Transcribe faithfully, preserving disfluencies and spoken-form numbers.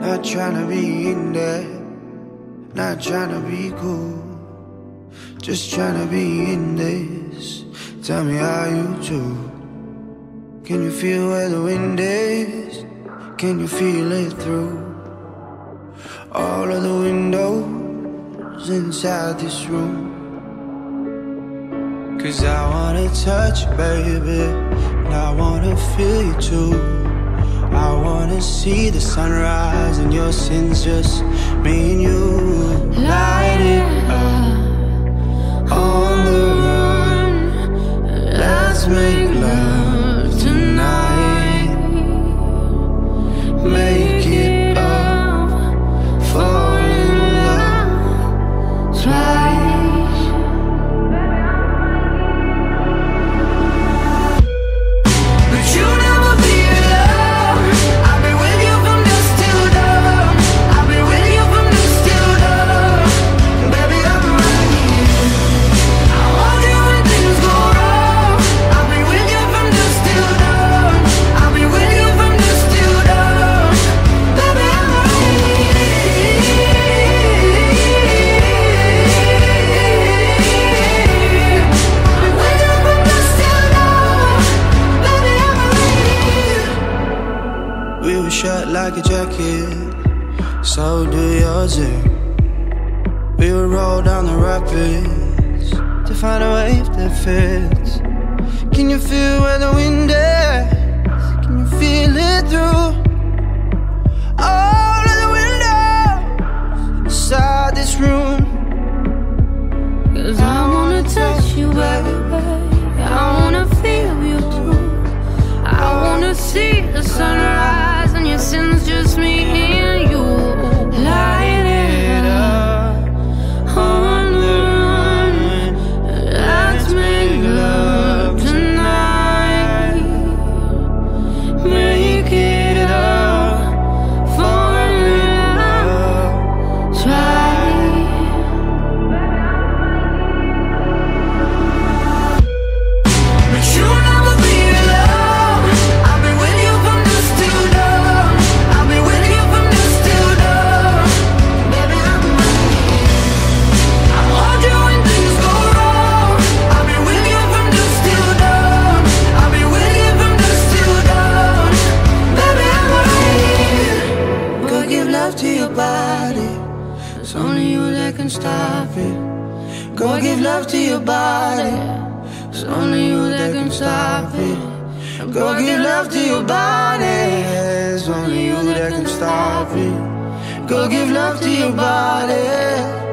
Not tryna be in there, not tryna be cool, just tryna be in this. Tell me how you do. Can you feel where the wind is? Can you feel it through all of the windows inside this room? Cause I wanna touch you, baby, and I wanna feel you too. I wanna see the sunrise and your sins, just me and you. Light it up on the run. Let's make love tonight. Make it up, fall in love twice. Like a jacket, so do yours. We would roll down the rapids to find a wave that fits. Can you feel where the wind is? Can you feel it through all of the windows inside this room? Cause I wanna touch you, baby, I wanna feel you too. I wanna see the sunrise and your sins, just me and you. Light it up on the run. Let's make love tonight. Make it up, fall in love, try. But you'll never be alone. I've been with you from dusk till dawn. I've been with you from dusk till dawn. Baby, I'm ready. I hold you when things go wrong. I've been with you from dusk till dawn. I've been with you from dusk till dawn. Baby, I'm ready. Go give love to your body, it's only you that can stop it. Go give love to your body, it's only you that can stop it. Go give love to your body, it's only you that can stop it. Go give love to your body.